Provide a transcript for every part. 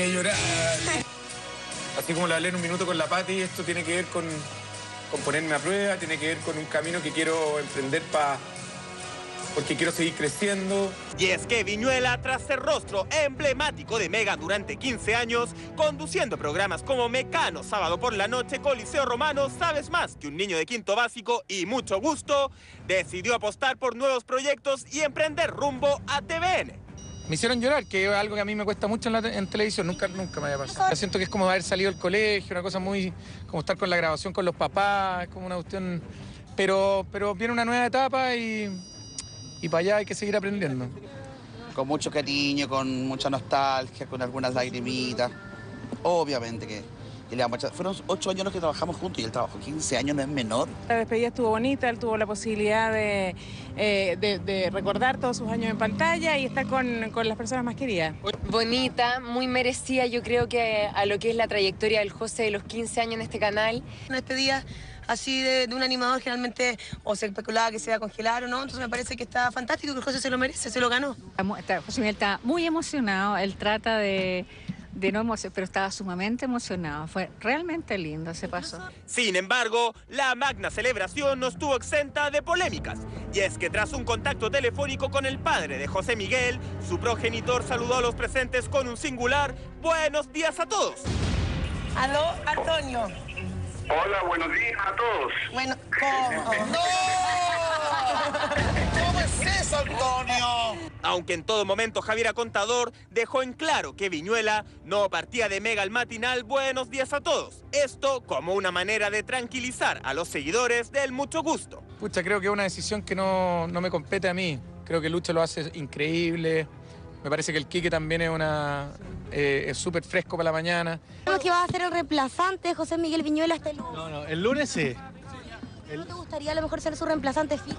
quería llorar. Así como lo hablé en un minuto con la Pati, esto tiene que ver con ponerme a prueba, tiene que ver con un camino que quiero emprender porque quiero seguir creciendo. Y es que Viñuela, tras ser rostro emblemático de Mega durante 15 años, conduciendo programas como Mecano, Sábado por la Noche, Coliseo Romano, Sabes Más que un niño de quinto básico y Mucho Gusto, decidió apostar por nuevos proyectos y emprender rumbo a TVN. Me hicieron llorar, que es algo que a mí me cuesta mucho en televisión, nunca me había pasado. Yo siento que es como haber salido del colegio, una cosa muy... como estar con la grabación con los papás, es como una cuestión... Pero viene una nueva etapa y para allá hay que seguir aprendiendo. Con mucho cariño, con mucha nostalgia, con algunas lagrimitas. Obviamente que le damos mucha... Fueron 8 años los que trabajamos juntos y él trabajó 15 años, no es menor. La despedida estuvo bonita, él tuvo la posibilidad de recordar todos sus años en pantalla y estar con las personas más queridas. Bonita, muy merecida, yo creo que a lo que es la trayectoria del José de los 15 años en este canal. Una despedida así de un animador generalmente o se especulaba que se iba a congelar o no, entonces me parece que está fantástico, que el José se lo merece, se lo ganó. José Miguel está muy emocionado, él trata de no emocionar, pero estaba sumamente emocionado, fue realmente lindo, se pasó. Sin embargo, la magna celebración no estuvo exenta de polémicas. Y es que tras un contacto telefónico con el padre de José Miguel, su progenitor saludó a los presentes con un singular "buenos días a todos". Aló, Antonio. Hola, buenos días a todos. Bueno, ¿cómo? ¡No! ¿Cómo es eso, Antonio? Aunque en todo momento Javiera Contador dejó en claro que Viñuela no partía de Mega al matinal "buenos días a todos". Esto como una manera de tranquilizar a los seguidores del Mucho Gusto. Pucha, creo que es una decisión que no me compete a mí. Creo que Lucho lo hace increíble. Me parece que el Quique también es súper fresco para la mañana. Creo que va a ser el reemplazante de José Miguel Viñuela hasta el lunes. No, el lunes sí. ¿No te gustaría a lo mejor ser su reemplazante fijo?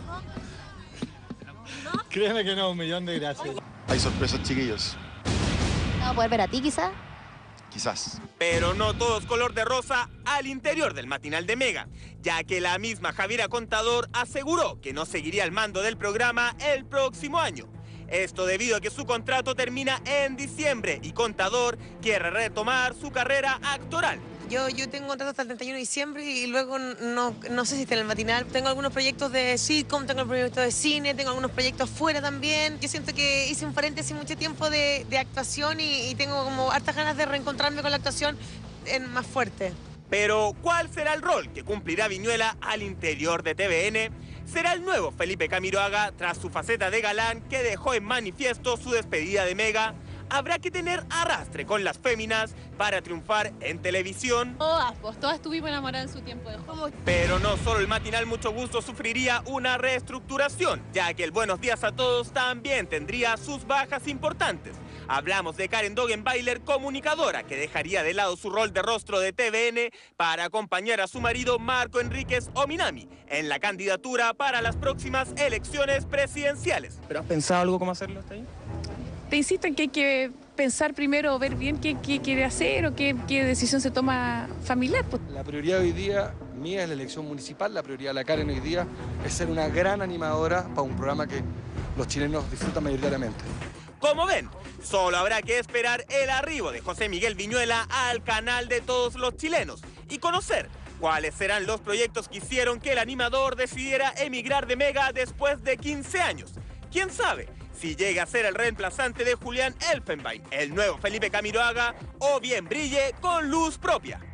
Créeme que no, 1.000.000 de gracias. Hay sorpresas, chiquillos. ¿No va a poder ver a ti quizás? Quizás. Pero no todo es color de rosa al interior del matinal de Mega, ya que la misma Javiera Contador aseguró que no seguiría al mando del programa el próximo año. Esto debido a que su contrato termina en diciembre y Contador quiere retomar su carrera actoral. Yo tengo contrato hasta el 31 de diciembre y luego no sé si está en el matinal. Tengo algunos proyectos de sitcom, tengo proyectos de cine, tengo algunos proyectos fuera también. Yo siento que hice un paréntesis mucho tiempo de actuación y tengo como hartas ganas de reencontrarme con la actuación más fuerte. Pero, ¿cuál será el rol que cumplirá Viñuela al interior de TVN? ¿Será el nuevo Felipe Camiroaga tras su faceta de galán que dejó en manifiesto su despedida de Mega? ¿Habrá que tener arrastre con las féminas para triunfar en televisión? Todas estuvimos enamoradas en su tiempo de joven. Pero no solo el matinal Mucho Gusto sufriría una reestructuración, ya que el Buenos Días a Todos también tendría sus bajas importantes. Hablamos de Karen Dogenbailer, comunicadora, que dejaría de lado su rol de rostro de TVN para acompañar a su marido Marco Enríquez Ominami en la candidatura para las próximas elecciones presidenciales. ¿Pero has pensado algo cómo hacerlo hasta ahí? Te insisto en que hay que pensar primero, ver bien qué quiere hacer o qué decisión se toma familiar. La prioridad hoy día mía es la elección municipal, la prioridad de la Karen hoy día es ser una gran animadora para un programa que los chilenos disfrutan mayoritariamente. Como ven, solo habrá que esperar el arribo de José Miguel Viñuela al canal de todos los chilenos y conocer cuáles serán los proyectos que hicieron que el animador decidiera emigrar de Mega después de 15 años. ¿Quién sabe si llega a ser el reemplazante de Julián Elfenbein, el nuevo Felipe Camiroaga, o bien brille con luz propia?